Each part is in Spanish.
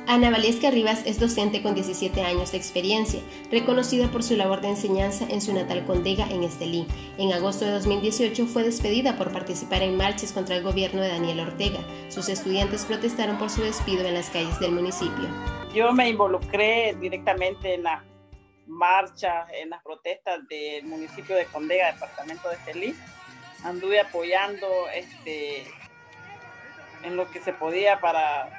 Ana Valesca Rivas es docente con 17 años de experiencia, reconocida por su labor de enseñanza en su natal Condega en Estelí. En agosto de 2018 fue despedida por participar en marchas contra el gobierno de Daniel Ortega. Sus estudiantes protestaron por su despido en las calles del municipio. Yo me involucré directamente en las marchas, en las protestas del municipio de Condega, departamento de Estelí. Anduve apoyando en lo que se podía para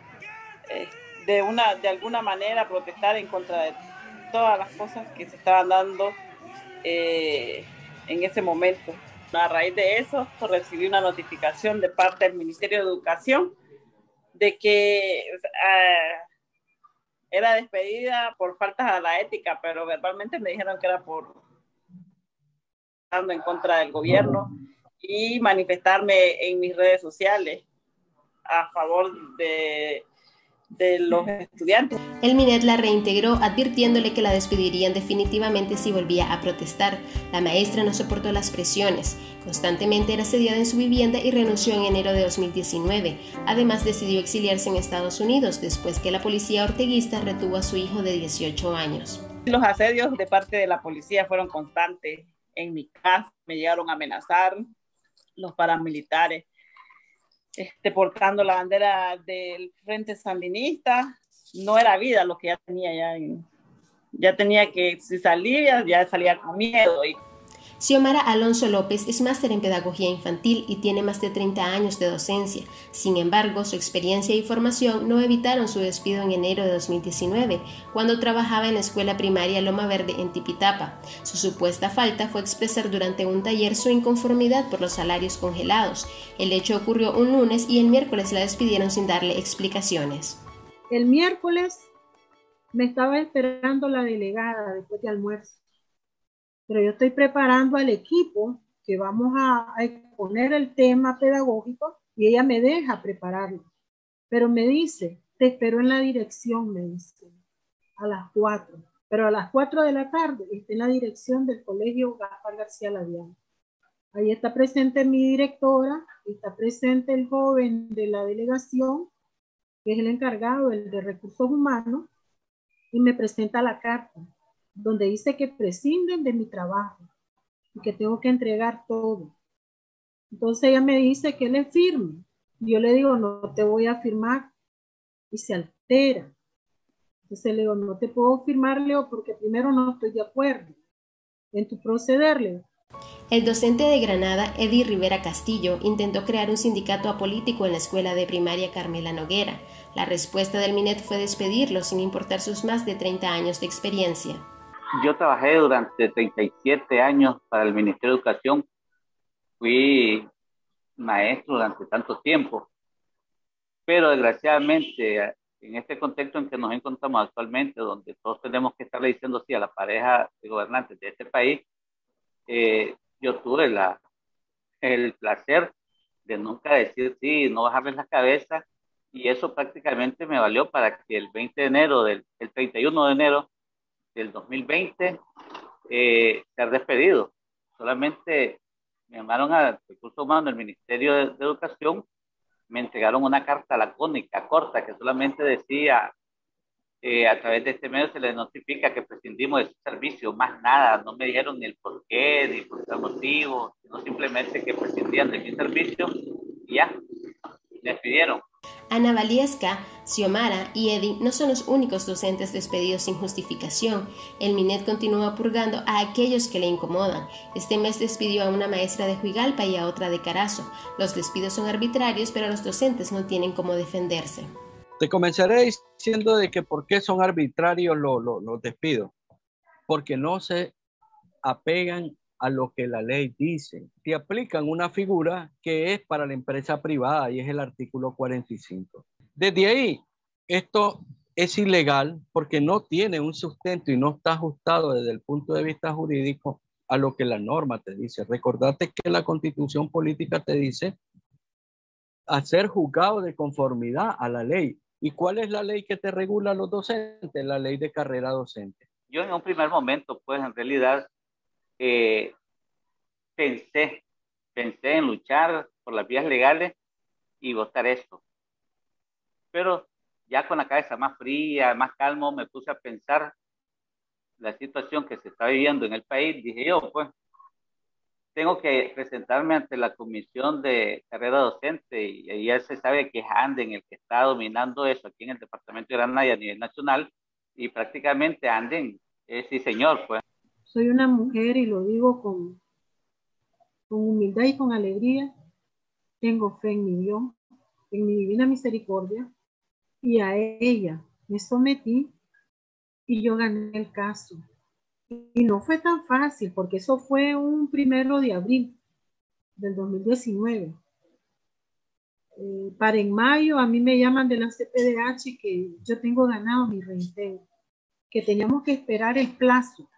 de alguna manera protestar en contra de todas las cosas que se estaban dando en ese momento. A raíz de eso recibí una notificación de parte del Ministerio de Educación de que era despedida por faltas a la ética, pero verbalmente me dijeron que era por en contra del gobierno y manifestarme en mis redes sociales a favor de los estudiantes. El MINET la reintegró advirtiéndole que la despedirían definitivamente si volvía a protestar. La maestra no soportó las presiones. Constantemente era asediada en su vivienda y renunció en enero de 2019. Además decidió exiliarse en Estados Unidos después que la policía orteguista retuvo a su hijo de 18 años. Los asedios de parte de la policía fueron constantes. En mi casa me llegaron a amenazar los paramilitares. Portando la bandera del Frente Sandinista, no era vida lo que ya tenía, ya tenía que, si salía, ya salía con miedo. Xiomara Alonso López es máster en pedagogía infantil y tiene más de 30 años de docencia. Sin embargo, su experiencia y formación no evitaron su despido en enero de 2019, cuando trabajaba en la escuela primaria Loma Verde en Tipitapa. Su supuesta falta fue expresar durante un taller su inconformidad por los salarios congelados. El hecho ocurrió un lunes y el miércoles la despidieron sin darle explicaciones. El miércoles me estaba esperando la delegada después de almuerzo. Pero yo estoy preparando al equipo que vamos a exponer el tema pedagógico y ella me deja prepararlo. Pero me dice, te espero en la dirección, me dice, a las 4. Pero a las 4 de la tarde está en la dirección del colegio Gaspar García Labián. Ahí está presente mi directora, está presente el joven de la delegación, que es el encargado, el de recursos humanos, y me presenta la carta donde dice que prescinden de mi trabajo y que tengo que entregar todo. Entonces ella me dice que le firme. Y yo le digo, no te voy a firmar. Y se altera. Entonces le digo, no te puedo firmar, Leo, porque primero no estoy de acuerdo en tu proceder, Leo. El docente de Granada, Eddie Rivera Castillo, intentó crear un sindicato apolítico en la escuela de primaria Carmela Noguera. La respuesta del MINET fue despedirlo sin importar sus más de 30 años de experiencia. Yo trabajé durante 37 años para el Ministerio de Educación. Fui maestro durante tanto tiempo. Pero desgraciadamente, en este contexto en que nos encontramos actualmente, donde todos tenemos que estarle diciendo sí a la pareja de gobernantes de este país, yo tuve el placer de nunca decir sí, no bajarles la cabeza, y eso prácticamente me valió para que el 31 de enero del 2020 ser despedido. Solamente me llamaron a Recursos Humanos del Ministerio de Educación, me entregaron una carta lacónica, corta, que solamente decía a través de este medio se les notifica que prescindimos de su servicio, más nada, no me dijeron ni el por qué, ni por qué motivo, sino simplemente que prescindían de mi servicio y ya, me despidieron. Ana Valesca, Xiomara y Eddie no son los únicos docentes despedidos sin justificación. El MINET continúa purgando a aquellos que le incomodan. Este mes despidió a una maestra de Huigalpa y a otra de Carazo. Los despidos son arbitrarios, pero los docentes no tienen cómo defenderse. Te comenzaré diciendo de que por qué son arbitrarios los despidos. Porque no se apegan a lo que la ley dice. Te aplican una figura que es para la empresa privada y es el artículo 45. Desde ahí, esto es ilegal porque no tiene un sustento y no está ajustado desde el punto de vista jurídico a lo que la norma te dice. Recordate que la Constitución política te dice a ser juzgado de conformidad a la ley. ¿Y cuál es la ley que te regula a los docentes? La ley de carrera docente. Yo en un primer momento, pues en realidad, pensé en luchar por las vías legales y votar esto. Pero ya con la cabeza más fría, más calmo, me puse a pensar la situación que se está viviendo en el país. Dije yo, pues, tengo que presentarme ante la Comisión de Carrera Docente y ya se sabe que es Anden el que está dominando eso aquí en el departamento de Granada y a nivel nacional, y prácticamente Anden sí señor, pues. Soy una mujer y lo digo con humildad y con alegría. Tengo fe en mi Dios, en mi divina misericordia, y a ella me sometí y yo gané el caso. Y no fue tan fácil porque eso fue un 1 de abril del 2019. Para en mayo a mí me llaman de la CPDH que yo tengo ganado mi reintegro, que teníamos que esperar el plazo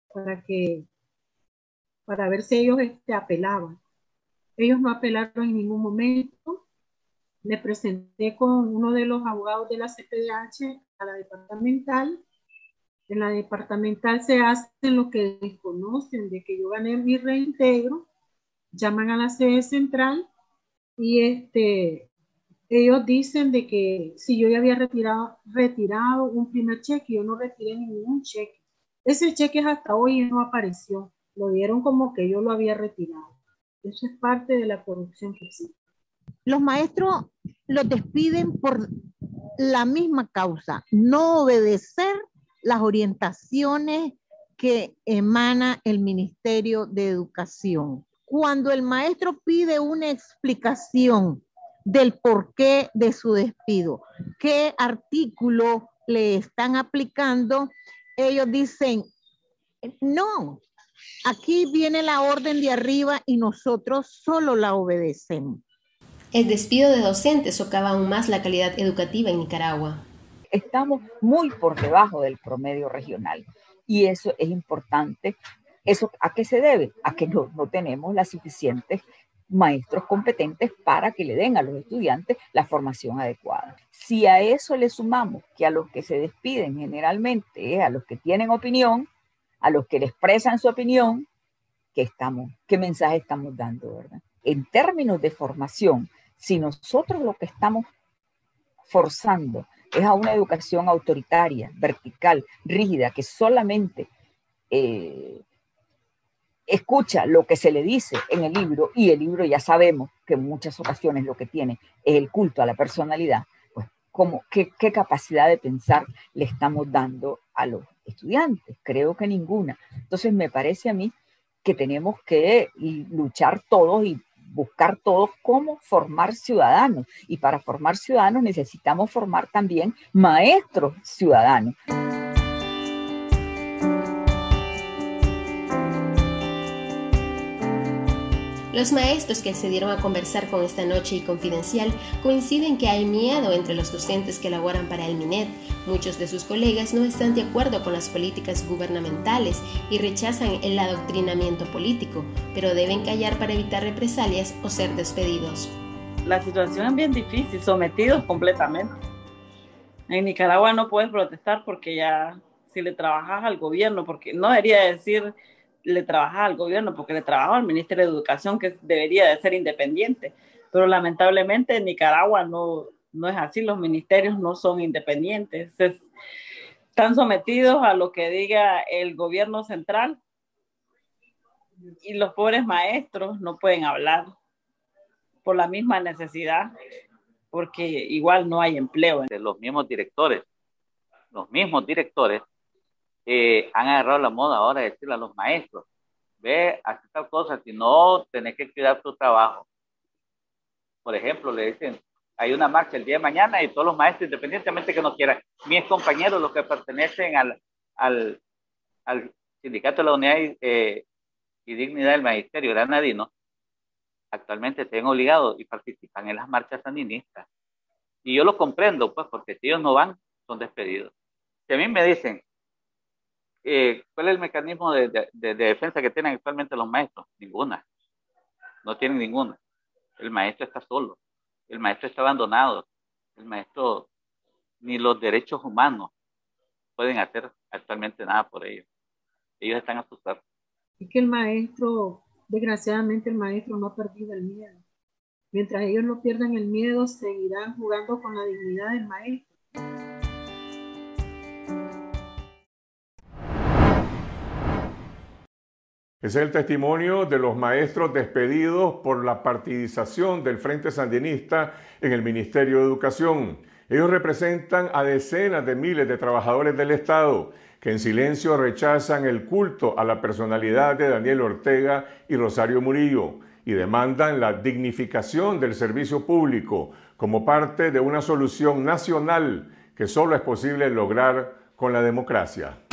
para ver si ellos apelaban. Ellos no apelaron en ningún momento. Me presenté con uno de los abogados de la CPDH a la departamental. En la departamental se hacen lo que desconocen de que yo gané mi reintegro, llaman a la sede central y ellos dicen de que si yo ya había retirado un primer cheque, yo no retiré ningún cheque. Ese cheque hasta hoy no apareció, lo dieron como que yo lo había retirado. Eso es parte de la corrupción que existe. Los maestros los despiden por la misma causa, no obedecer las orientaciones que emana el Ministerio de Educación. Cuando el maestro pide una explicación del porqué de su despido, qué artículo le están aplicando, ellos dicen, no, aquí viene la orden de arriba y nosotros solo la obedecemos. El despido de docentes socava aún más la calidad educativa en Nicaragua. Estamos muy por debajo del promedio regional y eso es importante. ¿Eso a qué se debe? A que no tenemos las suficientes maestros competentes para que le den a los estudiantes la formación adecuada. Si a eso le sumamos que a los que se despiden generalmente, a los que tienen opinión, a los que le expresan su opinión, ¿qué mensaje estamos dando, verdad? En términos de formación, si nosotros lo que estamos forzando es a una educación autoritaria, vertical, rígida, que solamente escucha lo que se le dice en el libro, y el libro ya sabemos que en muchas ocasiones lo que tiene es el culto a la personalidad, pues ¿qué capacidad de pensar le estamos dando a los estudiantes? Creo que ninguna. Entonces me parece a mí que tenemos que luchar todos y buscar todos cómo formar ciudadanos. Y para formar ciudadanos necesitamos formar también maestros ciudadanos. Los maestros que accedieron a conversar con Esta Noche y Confidencial coinciden que hay miedo entre los docentes que laboran para el MINED. Muchos de sus colegas no están de acuerdo con las políticas gubernamentales y rechazan el adoctrinamiento político, pero deben callar para evitar represalias o ser despedidos. La situación es bien difícil, sometidos completamente. En Nicaragua no puedes protestar porque ya, si le trabajas al gobierno, porque no debería decir le trabajas al gobierno, porque le trabaja al Ministerio de Educación, que debería de ser independiente, pero lamentablemente en Nicaragua no es así, los ministerios no son independientes, están sometidos a lo que diga el gobierno central y los pobres maestros no pueden hablar por la misma necesidad, porque igual no hay empleo. Los mismos directores han agarrado la moda ahora de decirle a los maestros, ve, haz tal cosa, si no, tenés que cuidar tu trabajo. Por ejemplo, le dicen, hay una marcha el día de mañana y todos los maestros, independientemente que no quieran, mis compañeros, los que pertenecen al Sindicato de la Unidad y Dignidad del Magisterio granadino, actualmente se ven obligados y participan en las marchas sandinistas. Y yo lo comprendo, pues, porque si ellos no van, son despedidos. Si a mí me dicen, ¿cuál es el mecanismo de defensa que tienen actualmente los maestros? Ninguna. No tienen ninguna. El maestro está solo. El maestro está abandonado. El maestro, ni los derechos humanos pueden hacer actualmente nada por ellos. Ellos están asustados. Es que desgraciadamente el maestro no ha perdido el miedo. Mientras ellos no pierdan el miedo, seguirán jugando con la dignidad del maestro. Ese es el testimonio de los maestros despedidos por la partidización del Frente Sandinista en el Ministerio de Educación. Ellos representan a decenas de miles de trabajadores del Estado que en silencio rechazan el culto a la personalidad de Daniel Ortega y Rosario Murillo y demandan la dignificación del servicio público como parte de una solución nacional que solo es posible lograr con la democracia.